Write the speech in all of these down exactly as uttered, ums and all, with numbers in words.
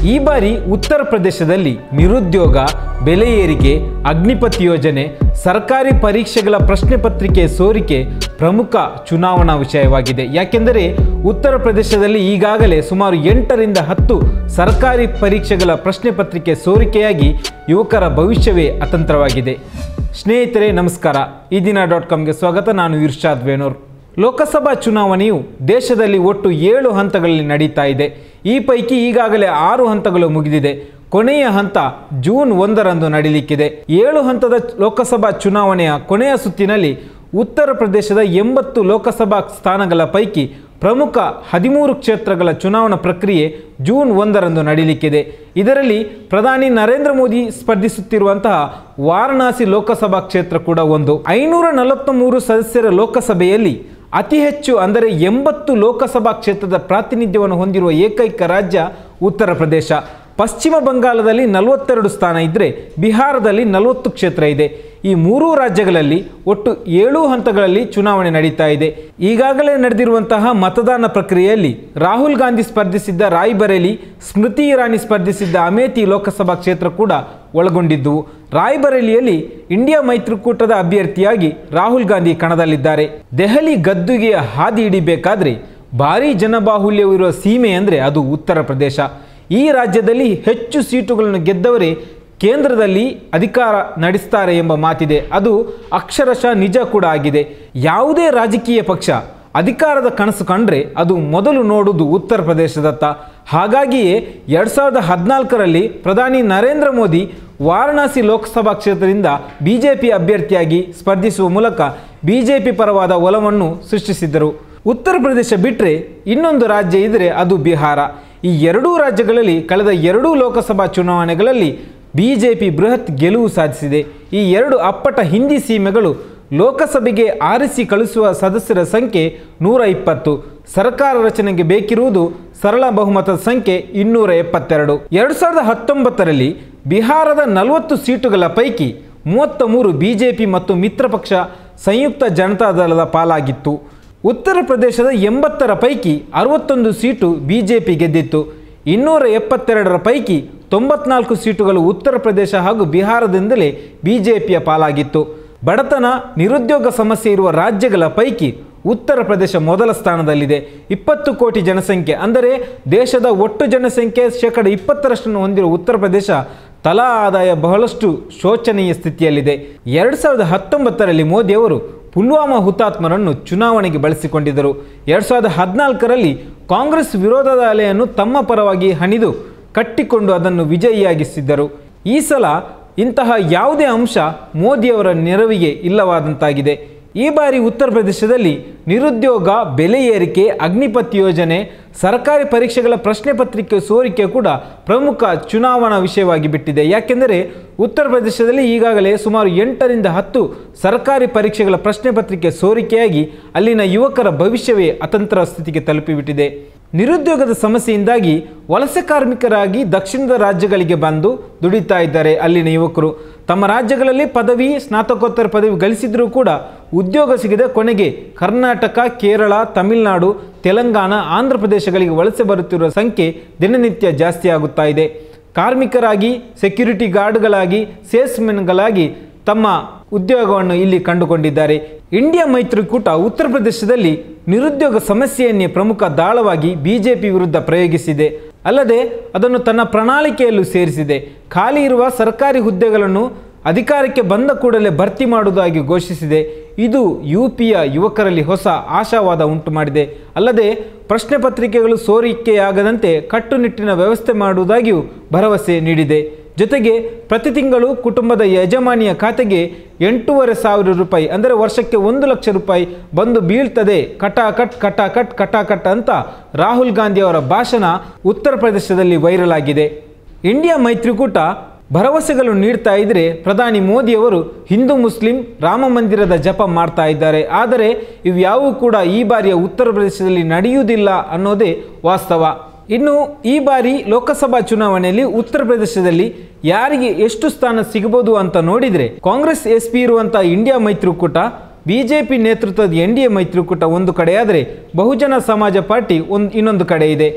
ಈ ಬಾರಿ ಉತ್ತರ ಪ್ರದೇಶದಲ್ಲಿ ನಿರುದ್ಯೋಗ, ಬೆಲೆ ಏರಿಕೆ, ಅಗ್ನಿಪಥ್ ಯೋಜನೆ, ಸರ್ಕಾರಿ ಪರೀಕ್ಷೆಗಳ ಪ್ರಶ್ನೆ ಪತ್ರಿಕೆ ಸೋರಿಕೆ ಪ್ರಮುಖ ಚುನಾವಣಾ ವಿಷಯವಾಗಿದೆ. ಯಾಕೆಂದರೆ ಉತ್ತರ ಪ್ರದೇಶದಲ್ಲಿ ಈಗಾಗಲೇ ಸುಮಾರು ಎಂಟರಿಂದ ಹತ್ತು ಸರ್ಕಾರಿ ಪರೀಕ್ಷೆಗಳ ಪ್ರಶ್ನೆ ಪತ್ರಿಕೆ ಸೋರಿಕೆಯಾಗಿ ಯುವಕರ ಭವಿಷ್ಯವೇ ಅತಂತ್ರವಾಗಿದೆ. ಸ್ನೇಹಿತರೆ ನಮಸ್ಕಾರ, ಈ ದಿನ ಡಾಟ್ ಕಾಮ್ಗೆ ಸ್ವಾಗತ. ನಾನು ಇರ್ಷಾದ್ ವೇಣೂರ್. ಲೋಕಸಭಾ ಚುನಾವಣೆಯು ದೇಶದಲ್ಲಿ ಒಟ್ಟು ಏಳು ಹಂತಗಳಲ್ಲಿ ನಡೀತಾ ಇದೆ. ಈ ಪೈಕಿ ಈಗಾಗಲೇ ಆರು ಹಂತಗಳು ಮುಗಿದಿದೆ. ಕೊನೆಯ ಹಂತ ಜೂನ್ ಒಂದರಂದು ನಡೆಯಲಿಕ್ಕಿದೆ. ಏಳು ಹಂತದ ಲೋಕಸಭಾ ಚುನಾವಣೆಯ ಕೊನೆಯ ಸುತ್ತಿನಲ್ಲಿ ಉತ್ತರ ಪ್ರದೇಶದ ಎಂಬತ್ತು ಲೋಕಸಭಾ ಸ್ಥಾನಗಳ ಪೈಕಿ ಪ್ರಮುಖ ಹದಿಮೂರು ಕ್ಷೇತ್ರಗಳ ಚುನಾವಣಾ ಪ್ರಕ್ರಿಯೆ ಜೂನ್ ಒಂದರಂದು ನಡೆಯಲಿಕ್ಕಿದೆ. ಇದರಲ್ಲಿ ಪ್ರಧಾನಿ ನರೇಂದ್ರ ಮೋದಿ ಸ್ಪರ್ಧಿಸುತ್ತಿರುವಂತಹ ವಾರಣಾಸಿ ಲೋಕಸಭಾ ಕ್ಷೇತ್ರ ಕೂಡ ಒಂದು. ಐನೂರ ನಲವತ್ತ ಮೂರು ಸದಸ್ಯರ ಲೋಕಸಭೆಯಲ್ಲಿ ಅತಿ ಹೆಚ್ಚು ಅಂದರೆ ಎಂಬತ್ತು ಲೋಕಸಭಾ ಕ್ಷೇತ್ರದ ಪ್ರಾತಿನಿಧ್ಯವನ್ನು ಹೊಂದಿರುವ ಏಕೈಕ ರಾಜ್ಯ ಉತ್ತರ ಪ್ರದೇಶ. ಪಶ್ಚಿಮ ಬಂಗಾಳದಲ್ಲಿ ನಲವತ್ತೆರಡು ಸ್ಥಾನ ಇದ್ದರೆ ಬಿಹಾರದಲ್ಲಿ ನಲವತ್ತು ಕ್ಷೇತ್ರ ಇದೆ. ಈ ಮೂರೂ ರಾಜ್ಯಗಳಲ್ಲಿ ಒಟ್ಟು ಏಳು ಹಂತಗಳಲ್ಲಿ ಚುನಾವಣೆ ನಡೀತಾ ಇದೆ. ಈಗಾಗಲೇ ನಡೆದಿರುವಂತಹ ಮತದಾನ ಪ್ರಕ್ರಿಯೆಯಲ್ಲಿ ರಾಹುಲ್ ಗಾಂಧಿ ಸ್ಪರ್ಧಿಸಿದ್ದ ರಾಯ್ಬರೇಲಿ, ಸ್ಮೃತಿ ಇರಾನಿ ಸ್ಪರ್ಧಿಸಿದ್ದ ಅಮೇಥಿ ಲೋಕಸಭಾ ಕ್ಷೇತ್ರ ಕೂಡ ಒಳಗೊಂಡಿದ್ದವು. ರಾಯ್ಬರೇಲಿಯಲ್ಲಿ ಇಂಡಿಯಾ ಮೈತ್ರಿಕೂಟದ ಅಭ್ಯರ್ಥಿಯಾಗಿ ರಾಹುಲ್ ಗಾಂಧಿ ಕಣದಲ್ಲಿದ್ದಾರೆ. ದೆಹಲಿ ಗದ್ದುಗೆಯ ಹಾದಿ ಹಿಡಿಬೇಕಾದ್ರೆ ಭಾರೀ ಜನಬಾಹುಲ್ಯವಿರುವ ಸೀಮೆ ಅಂದರೆ ಅದು ಉತ್ತರ ಪ್ರದೇಶ. ಈ ರಾಜ್ಯದಲ್ಲಿ ಹೆಚ್ಚು ಸೀಟುಗಳನ್ನು ಗೆದ್ದವರೇ ಕೇಂದ್ರದಲ್ಲಿ ಅಧಿಕಾರ ನಡೆಸ್ತಾರೆ ಎಂಬ ಮಾತಿದೆ. ಅದು ಅಕ್ಷರಶಃ ನಿಜ ಕೂಡ ಆಗಿದೆ. ಯಾವುದೇ ರಾಜಕೀಯ ಪಕ್ಷ ಅಧಿಕಾರದ ಕನಸು ಕಂಡ್ರೆ ಅದು ಮೊದಲು ನೋಡುವುದು ಉತ್ತರ ಪ್ರದೇಶದತ್ತ. ಹಾಗಾಗಿಯೇ ಎರಡು ಸಾವಿರದ ಹದಿನಾಲ್ಕರಲ್ಲಿ ಪ್ರಧಾನಿ ನರೇಂದ್ರ ಮೋದಿ ವಾರಣಾಸಿ ಲೋಕಸಭಾ ಕ್ಷೇತ್ರದಿಂದ ಬಿಜೆಪಿ ಅಭ್ಯರ್ಥಿಯಾಗಿ ಸ್ಪರ್ಧಿಸುವ ಮೂಲಕ ಬಿಜೆಪಿ ಪರವಾದ ಒಲವನ್ನು ಸೃಷ್ಟಿಸಿದ್ದರು. ಉತ್ತರ ಪ್ರದೇಶ ಬಿಟ್ಟರೆ ಇನ್ನೊಂದು ರಾಜ್ಯ ಇದ್ದರೆ ಅದು ಬಿಹಾರ. ಈ ಎರಡೂ ರಾಜ್ಯಗಳಲ್ಲಿ ಕಳೆದ ಎರಡೂ ಲೋಕಸಭಾ ಚುನಾವಣೆಗಳಲ್ಲಿ ಬಿಜೆಪಿ ಬೃಹತ್ ಗೆಲುವು ಸಾಧಿಸಿದೆ. ಈ ಎರಡು ಅಪ್ಪಟ ಹಿಂದಿ ಸೀಮೆಗಳು ಲೋಕಸಭೆಗೆ ಆರಿಸಿ ಕಳಿಸುವ ಸದಸ್ಯರ ಸಂಖ್ಯೆ ನೂರ ಇಪ್ಪತ್ತು. ಸರ್ಕಾರ ರಚನೆಗೆ ಬೇಕಿರುವುದು ಸರಳ ಬಹುಮತದ ಸಂಖ್ಯೆ ಇನ್ನೂರ ಎಪ್ಪತ್ತೆರಡು. ಎರಡು ಸಾವಿರದ ಹತ್ತೊಂಬತ್ತರಲ್ಲಿ ಬಿಹಾರದ ನಲವತ್ತು ಸೀಟುಗಳ ಪೈಕಿ ಮೂವತ್ತ ಮೂರು ಬಿಜೆಪಿ ಮತ್ತು ಮಿತ್ರ ಪಕ್ಷ ಸಂಯುಕ್ತ ಜನತಾದಳದ ಪಾಲಾಗಿತ್ತು. ಉತ್ತರ ಪ್ರದೇಶದ ಎಂಬತ್ತರ ಪೈಕಿ ಅರವತ್ತೊಂದು ಸೀಟು ಬಿಜೆಪಿ ಗೆದ್ದಿತ್ತು. ಇನ್ನೂರ ಎಪ್ಪತ್ತೆರಡರ ಪೈಕಿ ತೊಂಬತ್ನಾಲ್ಕು ಸೀಟುಗಳು ಉತ್ತರ ಪ್ರದೇಶ ಹಾಗೂ ಬಿಹಾರದಿಂದಲೇ ಬಿಜೆಪಿಯ ಪಾಲಾಗಿತ್ತು. ಬಡತನ, ನಿರುದ್ಯೋಗ ಸಮಸ್ಯೆ ಇರುವ ರಾಜ್ಯಗಳ ಪೈಕಿ ಉತ್ತರ ಪ್ರದೇಶ ಮೊದಲ ಸ್ಥಾನದಲ್ಲಿದೆ. ಇಪ್ಪತ್ತು ಕೋಟಿ ಜನಸಂಖ್ಯೆ ಅಂದರೆ ದೇಶದ ಒಟ್ಟು ಜನಸಂಖ್ಯೆ ಶೇಕಡ ಇಪ್ಪತ್ತರಷ್ಟನ್ನು ಹೊಂದಿರುವ ಉತ್ತರ ಪ್ರದೇಶ ತಲಾ ಆದಾಯ ಬಹಳಷ್ಟು ಶೋಚನೀಯ ಸ್ಥಿತಿಯಲ್ಲಿದೆ. ಎರಡು ಸಾವಿರದ ಹತ್ತೊಂಬತ್ತರಲ್ಲಿ ಮೋದಿಯವರು ಪುಲ್ವಾಮಾ ಹುತಾತ್ಮರನ್ನು ಚುನಾವಣೆಗೆ ಬಳಸಿಕೊಂಡಿದ್ದರು. ಎರಡು ಸಾವಿರದ ಹದಿನಾಲ್ಕರಲ್ಲಿ ಕಾಂಗ್ರೆಸ್ ವಿರೋಧದ ಅಲೆಯನ್ನು ತಮ್ಮ ಪರವಾಗಿ ಹಣಿದು ಕಟ್ಟಿಕೊಂಡು ಅದನ್ನು ವಿಜಯಿಯಾಗಿಸಿದ್ದರು. ಈ ಸಲ ಇಂತಹ ಯಾವುದೇ ಅಂಶ ಮೋದಿಯವರ ನೆರವಿಗೆ ಇಲ್ಲವಾದಂತಾಗಿದೆ. ಈ ಬಾರಿ ಉತ್ತರ ಪ್ರದೇಶದಲ್ಲಿ ನಿರುದ್ಯೋಗ, ಬೆಲೆ ಏರಿಕೆ, ಅಗ್ನಿಪಥ್ ಯೋಜನೆ, ಸರ್ಕಾರಿ ಪರೀಕ್ಷೆಗಳ ಪ್ರಶ್ನೆ ಪತ್ರಿಕೆ ಸೋರಿಕೆ ಕೂಡ ಪ್ರಮುಖ ಚುನಾವಣಾ ವಿಷಯವಾಗಿ ಬಿಟ್ಟಿದೆ. ಯಾಕೆಂದರೆ ಉತ್ತರ ಪ್ರದೇಶದಲ್ಲಿ ಈಗಾಗಲೇ ಸುಮಾರು ಎಂಟರಿಂದ ಹತ್ತು ಸರ್ಕಾರಿ ಪರೀಕ್ಷೆಗಳ ಪ್ರಶ್ನೆ ಪತ್ರಿಕೆ ಸೋರಿಕೆಯಾಗಿ ಅಲ್ಲಿನ ಯುವಕರ ಭವಿಷ್ಯವೇ ಅತಂತ್ರ ಸ್ಥಿತಿಗೆ ತಲುಪಿಬಿಟ್ಟಿದೆ. ನಿರುದ್ಯೋಗದ ಸಮಸ್ಯೆಯಿಂದಾಗಿ ವಲಸೆ ಕಾರ್ಮಿಕರಾಗಿ ದಕ್ಷಿಣದ ರಾಜ್ಯಗಳಿಗೆ ಬಂದು ದುಡಿತಾ ಇದ್ದಾರೆ ಅಲ್ಲಿನ ಯುವಕರು. ತಮ್ಮ ರಾಜ್ಯಗಳಲ್ಲಿ ಪದವಿ, ಸ್ನಾತಕೋತ್ತರ ಪದವಿ ಗಳಿಸಿದ್ರೂ ಕೂಡ ಉದ್ಯೋಗ ಸಿಗದೆ ಕೊನೆಗೆ ಕರ್ನಾಟಕ, ಕೇರಳ, ತಮಿಳುನಾಡು, ತೆಲಂಗಾಣ, ಆಂಧ್ರ ಪ್ರದೇಶಗಳಿಗೆ ವಲಸೆ ಬರುತ್ತಿರುವ ಸಂಖ್ಯೆ ದಿನನಿತ್ಯ ಜಾಸ್ತಿ ಆಗುತ್ತಾ ಇದೆ. ಕಾರ್ಮಿಕರಾಗಿ, ಸೆಕ್ಯೂರಿಟಿ ಗಾರ್ಡ್ಗಳಾಗಿ, ಸೇಲ್ಸ್ಮೆನ್ಗಳಾಗಿ ತಮ್ಮ ಉದ್ಯೋಗವನ್ನು ಇಲ್ಲಿ ಕಂಡುಕೊಂಡಿದ್ದಾರೆ. ಇಂಡಿಯಾ ಮೈತ್ರಿಕೂಟ ಉತ್ತರ ಪ್ರದೇಶದಲ್ಲಿ ನಿರುದ್ಯೋಗ ಸಮಸ್ಯೆಯನ್ನೇ ಪ್ರಮುಖ ದಾಳವಾಗಿ ಬಿಜೆಪಿ ವಿರುದ್ಧ ಪ್ರಯೋಗಿಸಿದೆ. ಅಲ್ಲದೆ ಅದನ್ನು ತನ್ನ ಪ್ರಣಾಳಿಕೆಯಲ್ಲೂ ಸೇರಿಸಿದೆ. ಖಾಲಿ ಇರುವ ಸರ್ಕಾರಿ ಹುದ್ದೆಗಳನ್ನು ಅಧಿಕಾರಕ್ಕೆ ಬಂದ ಕೂಡಲೇ ಭರ್ತಿ ಮಾಡುವುದಾಗಿ ಘೋಷಿಸಿದೆ. ಇದು ಯು ಪಿಯ ಯುವಕರಲ್ಲಿ ಹೊಸ ಆಶಾವಾದ ಉಂಟು ಮಾಡಿದೆ. ಅಲ್ಲದೆ ಪ್ರಶ್ನೆ ಪತ್ರಿಕೆಗಳು ಸೋರಿಕೆಯಾಗದಂತೆ ಕಟ್ಟುನಿಟ್ಟಿನ ವ್ಯವಸ್ಥೆ ಮಾಡುವುದಾಗಿಯೂ ಭರವಸೆ ನೀಡಿದೆ. ಜೊತೆಗೆ ಪ್ರತಿ ತಿಂಗಳು ಕುಟುಂಬದ ಯಜಮಾನಿಯ ಖಾತೆಗೆ ಎಂಟೂವರೆ ಸಾವಿರ ರೂಪಾಯಿ ಅಂದರೆ ವರ್ಷಕ್ಕೆ ಒಂದು ಲಕ್ಷ ರೂಪಾಯಿ ಬಂದು ಬೀಳ್ತದೆ, ಕಟಾಕಟ್ ಕಟಾಕಟ್ ಕಟಾಕಟ್ ಅಂತ ರಾಹುಲ್ ಗಾಂಧಿ ಅವರ ಭಾಷಣ ಉತ್ತರ ಪ್ರದೇಶದಲ್ಲಿ ವೈರಲ್ ಆಗಿದೆ. ಇಂಡಿಯಾ ಮೈತ್ರಿಕೂಟ ಭರವಸೆಗಳು ನೀಡ್ತಾ ಇದ್ದರೆ ಪ್ರಧಾನಿ ಮೋದಿಯವರು ಹಿಂದೂ ಮುಸ್ಲಿಂ ರಾಮ ಮಂದಿರದ ಜಪ ಮಾಡ್ತಾ ಇದ್ದಾರೆ. ಆದರೆ ಇವ್ಯಾವೂ ಕೂಡ ಈ ಬಾರಿಯ ಉತ್ತರ ಪ್ರದೇಶದಲ್ಲಿ ನಡೆಯುವುದಿಲ್ಲ ಅನ್ನೋದೇ ವಾಸ್ತವ. ಇನ್ನು ಈ ಬಾರಿ ಲೋಕಸಭಾ ಚುನಾವಣೆಯಲ್ಲಿ ಉತ್ತರ ಪ್ರದೇಶದಲ್ಲಿ ಯಾರಿಗೆ ಎಷ್ಟು ಸ್ಥಾನ ಸಿಗಬಹುದು ಅಂತ ನೋಡಿದರೆ ಕಾಂಗ್ರೆಸ್ ಎಸ್ ಪಿ ಇರುವಂತಹ ಇಂಡಿಯಾ ಮೈತ್ರಿಕೂಟ, ಬಿಜೆಪಿ ನೇತೃತ್ವದ ಎನ್ ಡಿ ಎ ಮೈತ್ರಿಕೂಟ ಒಂದು ಕಡೆಯಾದರೆ ಬಹುಜನ ಸಮಾಜ ಪಾರ್ಟಿ ಒಂದು ಇನ್ನೊಂದು ಕಡೆ ಇದೆ.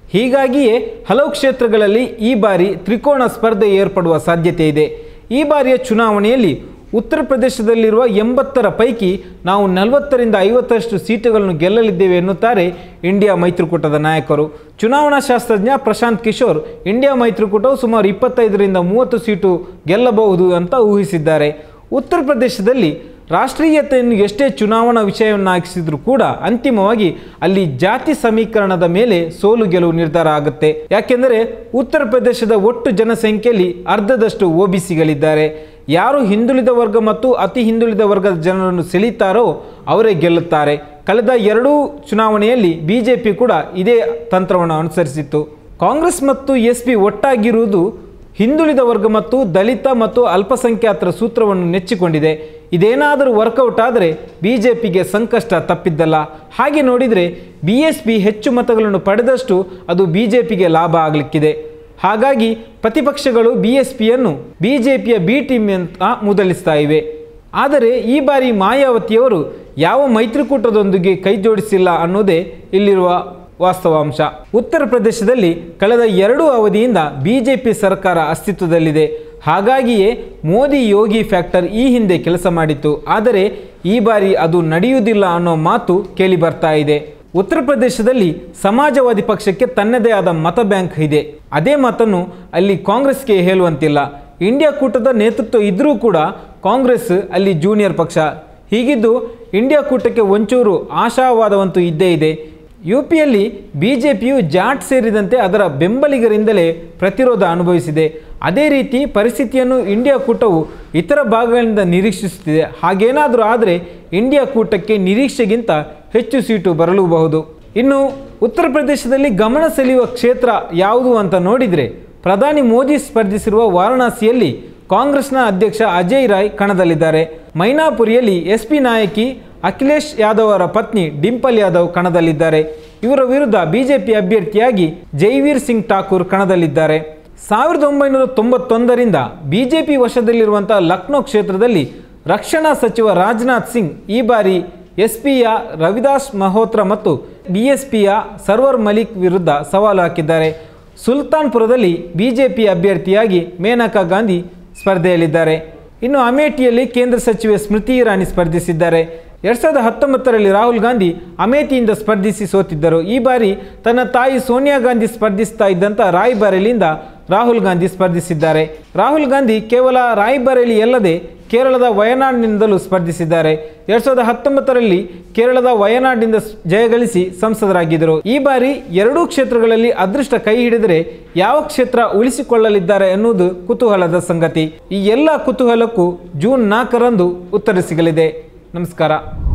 ಹೀಗಾಗಿಯೇ ಹಲವು ಕ್ಷೇತ್ರಗಳಲ್ಲಿ ಈ ಬಾರಿ ತ್ರಿಕೋನ ಸ್ಪರ್ಧೆ ಏರ್ಪಡುವ ಸಾಧ್ಯತೆ ಇದೆ. ಈ ಬಾರಿಯ ಚುನಾವಣೆಯಲ್ಲಿ ಉತ್ತರ ಪ್ರದೇಶದಲ್ಲಿರುವ ಎಂಬತ್ತರ ಪೈಕಿ ನಾವು ನಲವತ್ತರಿಂದ ಐವತ್ತರಷ್ಟು ಸೀಟುಗಳನ್ನು ಗೆಲ್ಲಲಿದ್ದೇವೆ ಎನ್ನುತ್ತಾರೆ ಇಂಡಿಯಾ ಮೈತ್ರಿಕೂಟದ ನಾಯಕರು. ಚುನಾವಣಾ ಶಾಸ್ತ್ರಜ್ಞ ಪ್ರಶಾಂತ್ ಕಿಶೋರ್ ಇಂಡಿಯಾ ಮೈತ್ರಿಕೂಟವು ಸುಮಾರು ಇಪ್ಪತ್ತೈದರಿಂದ ಮೂವತ್ತು ಸೀಟು ಗೆಲ್ಲಬಹುದು ಅಂತ ಊಹಿಸಿದ್ದಾರೆ. ಉತ್ತರ ಪ್ರದೇಶದಲ್ಲಿ ರಾಷ್ಟ್ರೀಯತೆಯನ್ನು ಎಷ್ಟೇ ಚುನಾವಣಾ ವಿಷಯವನ್ನಾಗಿಸಿದ್ರೂ ಕೂಡ ಅಂತಿಮವಾಗಿ ಅಲ್ಲಿ ಜಾತಿ ಸಮೀಕರಣದ ಮೇಲೆ ಸೋಲು ಗೆಲುವು ನಿರ್ಧಾರ ಆಗುತ್ತೆ. ಯಾಕೆಂದರೆ ಉತ್ತರ ಪ್ರದೇಶದ ಒಟ್ಟು ಜನಸಂಖ್ಯೆಯಲ್ಲಿ ಅರ್ಧದಷ್ಟು ಒ ಬಿ ಸಿಗಳಿದ್ದಾರೆ. ಯಾರು ಹಿಂದುಳಿದ ವರ್ಗ ಮತ್ತು ಅತಿ ಹಿಂದುಳಿದ ವರ್ಗದ ಜನರನ್ನು ಸೆಳೀತಾರೋ ಅವರೇ ಗೆಲ್ಲುತ್ತಾರೆ. ಕಳೆದ ಎರಡೂ ಚುನಾವಣೆಯಲ್ಲಿ ಬಿಜೆಪಿ ಕೂಡ ಇದೇ ತಂತ್ರವನ್ನು ಅನುಸರಿಸಿತ್ತು. ಕಾಂಗ್ರೆಸ್ ಮತ್ತು ಎಸ್ ಪಿ ಒಟ್ಟಾಗಿರುವುದು ಹಿಂದುಳಿದ ವರ್ಗ ಮತ್ತು ದಲಿತ ಮತ್ತು ಅಲ್ಪಸಂಖ್ಯಾತರ ಸೂತ್ರವನ್ನು ನೆಚ್ಚಿಕೊಂಡಿದೆ. ಇದೇನಾದರೂ ವರ್ಕೌಟ್ ಆದರೆ ಬಿಜೆಪಿಗೆ ಸಂಕಷ್ಟ ತಪ್ಪಿದ್ದಲ್ಲ. ಹಾಗೆ ನೋಡಿದರೆ ಬಿ ಎಸ್ ಪಿ ಹೆಚ್ಚು ಮತಗಳನ್ನು ಪಡೆದಷ್ಟು ಅದು ಬಿಜೆಪಿಗೆ ಲಾಭ ಆಗಲಿಕ್ಕಿದೆ. ಹಾಗಾಗಿ ಪ್ರತಿಪಕ್ಷಗಳು ಬಿ ಎಸ್ ಪಿಯನ್ನು ಬಿ ಜೆ ಪಿಯ ಬಿ ಟೀಮ್ ಅಂತ ಮುದಲಿಸ್ತಾ ಇವೆ. ಆದರೆ ಈ ಬಾರಿ ಮಾಯಾವತಿಯವರು ಯಾವ ಮೈತ್ರಿಕೂಟದೊಂದಿಗೆ ಕೈ ಜೋಡಿಸಿಲ್ಲ ಅನ್ನೋದೇ ಇಲ್ಲಿರುವ ವಾಸ್ತವಾಂಶ. ಉತ್ತರ ಪ್ರದೇಶದಲ್ಲಿ ಕಳೆದ ಎರಡು ಅವಧಿಯಿಂದ ಬಿ ಜೆ ಪಿ ಸರ್ಕಾರ ಅಸ್ತಿತ್ವದಲ್ಲಿದೆ. ಹಾಗಾಗಿಯೇ ಮೋದಿ ಯೋಗಿ ಫ್ಯಾಕ್ಟರ್ ಈ ಹಿಂದೆ ಕೆಲಸ ಮಾಡಿತ್ತು. ಆದರೆ ಈ ಬಾರಿ ಅದು ನಡೆಯುವುದಿಲ್ಲ ಅನ್ನೋ ಮಾತು ಕೇಳಿ ಬರ್ತಾ ಇದೆ. ಉತ್ತರ ಪ್ರದೇಶದಲ್ಲಿ ಸಮಾಜವಾದಿ ಪಕ್ಷಕ್ಕೆ ತನ್ನದೇ ಆದ ಮತ ಬ್ಯಾಂಕ್ ಇದೆ. ಅದೇ ಮಾತನ್ನು ಅಲ್ಲಿ ಕಾಂಗ್ರೆಸ್ಗೆ ಹೇಳುವಂತಿಲ್ಲ. ಇಂಡಿಯಾ ಕೂಟದ ನೇತೃತ್ವ ಇದ್ದರೂ ಕೂಡ ಕಾಂಗ್ರೆಸ್ ಅಲ್ಲಿ ಜೂನಿಯರ್ ಪಕ್ಷ. ಹೀಗಿದ್ದು ಇಂಡಿಯಾ ಕೂಟಕ್ಕೆ ಒಂಚೂರು ಆಶಾವಾದವಂತೂ ಇದ್ದೇ ಇದೆ. ಯು ಪಿಯಲ್ಲಿ ಬಿ ಜೆ ಪಿಯು ಜಾಟ್ ಸೇರಿದಂತೆ ಅದರ ಬೆಂಬಲಿಗರಿಂದಲೇ ಪ್ರತಿರೋಧ ಅನುಭವಿಸಿದೆ. ಅದೇ ರೀತಿ ಪರಿಸ್ಥಿತಿಯನ್ನು ಇಂಡಿಯಾ ಕೂಟವು ಇತರ ಭಾಗಗಳಿಂದ ನಿರೀಕ್ಷಿಸುತ್ತಿದೆ. ಹಾಗೇನಾದರೂ ಆದರೆ ಇಂಡಿಯಾ ಕೂಟಕ್ಕೆ ನಿರೀಕ್ಷೆಗಿಂತ ಹೆಚ್ಚು ಸೀಟು ಬರಲೂಬಹುದು. ಇನ್ನು ಉತ್ತರ ಪ್ರದೇಶದಲ್ಲಿ ಗಮನ ಸೆಳೆಯುವ ಕ್ಷೇತ್ರ ಯಾವುದು ಅಂತ ನೋಡಿದರೆ ಪ್ರಧಾನಿ ಮೋದಿ ಸ್ಪರ್ಧಿಸಿರುವ ವಾರಣಾಸಿಯಲ್ಲಿ ಕಾಂಗ್ರೆಸ್ನ ಅಧ್ಯಕ್ಷ ಅಜಯ್ ರಾಯ್ ಕಣದಲ್ಲಿದ್ದಾರೆ. ಮೈನಾಪುರಿಯಲ್ಲಿ ಎಸ್ ಪಿ ನಾಯಕಿ ಅಖಿಲೇಶ್ ಯಾದವ್ ಅವರ ಪತ್ನಿ ಡಿಂಪಲ್ ಯಾದವ್ ಕಣದಲ್ಲಿದ್ದಾರೆ. ಇವರ ವಿರುದ್ಧ ಬಿಜೆಪಿ ಅಭ್ಯರ್ಥಿಯಾಗಿ ಜೈವೀರ್ ಸಿಂಗ್ ಠಾಕೂರ್ ಕಣದಲ್ಲಿದ್ದಾರೆ. ಸಾವಿರದ ಒಂಬೈನೂರ ತೊಂಬತ್ತೊಂದರಿಂದ ಬಿಜೆಪಿ ವಶದಲ್ಲಿರುವಂತಹ ಲಕ್ನೋ ಕ್ಷೇತ್ರದಲ್ಲಿ ರಕ್ಷಣಾ ಸಚಿವ ರಾಜನಾಥ್ ಸಿಂಗ್ ಈ ಬಾರಿ ಎಸ್ ಪಿಯ ರವಿದಾಸ್ ಮಲ್ಹೋತ್ರಾ ಮತ್ತು ಬಿ ಎಸ್ ಪಿಯ ಸರ್ವರ್ ಮಲಿಕ್ ವಿರುದ್ಧ ಸವಾಲು ಹಾಕಿದ್ದಾರೆ. ಸುಲ್ತಾನ್ಪುರದಲ್ಲಿ ಬಿಜೆಪಿ ಅಭ್ಯರ್ಥಿಯಾಗಿ ಮೇನಕಾ ಗಾಂಧಿ ಸ್ಪರ್ಧೆಯಲ್ಲಿದ್ದಾರೆ. ಇನ್ನು ಅಮೇಠಿಯಲ್ಲಿ ಕೇಂದ್ರ ಸಚಿವೆ ಸ್ಮೃತಿ ಇರಾನಿ ಸ್ಪರ್ಧಿಸಿದ್ದಾರೆ. ಎರಡು ಸಾವಿರದ ಹತ್ತೊಂಬತ್ತರಲ್ಲಿ ರಾಹುಲ್ ಗಾಂಧಿ ಅಮೇಥಿಯಿಂದ ಸ್ಪರ್ಧಿಸಿ ಸೋತಿದ್ದರು. ಈ ಬಾರಿ ತನ್ನ ತಾಯಿ ಸೋನಿಯಾ ಗಾಂಧಿ ಸ್ಪರ್ಧಿಸ್ತಾ ಇದ್ದಂಥ ರಾಯ್ಬರೇಲಿಯಿಂದ ರಾಹುಲ್ ಗಾಂಧಿ ಸ್ಪರ್ಧಿಸಿದ್ದಾರೆ. ರಾಹುಲ್ ಗಾಂಧಿ ಕೇವಲ ರಾಯ್ಬರೇಲಿ ಅಲ್ಲದೆ ಕೇರಳದ ವಯನಾಡ್ನಿಂದಲೂ ಸ್ಪರ್ಧಿಸಿದ್ದಾರೆ. ಎರಡು ಸಾವಿರದ ಹತ್ತೊಂಬತ್ತರಲ್ಲಿ ಕೇರಳದ ವಯನಾಡ್ನಿಂದ ಜಯಗಳಿಸಿ ಸಂಸದರಾಗಿದ್ದರು. ಈ ಬಾರಿ ಎರಡೂ ಕ್ಷೇತ್ರಗಳಲ್ಲಿ ಅದೃಷ್ಟ ಕೈ ಹಿಡಿದರೆ ಯಾವ ಕ್ಷೇತ್ರ ಉಳಿಸಿಕೊಳ್ಳಲಿದ್ದಾರೆ ಎನ್ನುವುದು ಕುತೂಹಲದ ಸಂಗತಿ. ಈ ಎಲ್ಲ ಕುತೂಹಲಕ್ಕೂ ಜೂನ್ ನಾಲ್ಕರಂದು ಉತ್ತರ ಸಿಗಲಿದೆ. ನಮಸ್ಕಾರ.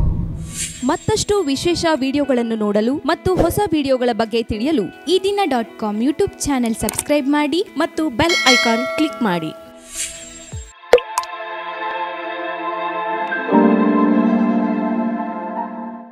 ಮತ್ತಷ್ಟು ವಿಶೇಷ ವಿಡಿಯೋಗಳನ್ನು ನೋಡಲು ಮತ್ತು ಹೊಸ ವಿಡಿಯೋಗಳ ಬಗ್ಗೆ ತಿಳಿಯಲು Ee Dina dot com YouTube channel subscribe ಮಾಡಿ ಮತ್ತು ಬೆಲ್ ಐಕಾನ್ ಕ್ಲಿಕ್ ಮಾಡಿ.